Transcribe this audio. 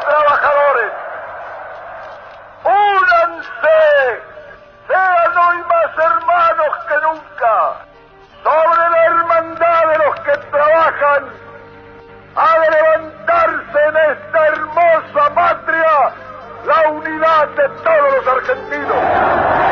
trabajadores. ¡Únanse! ¡Sean hoy más hermanos que nunca! Sobre la hermandad de los que trabajan, ha de levantarse en esta hermosa patria la unidad de todos los argentinos.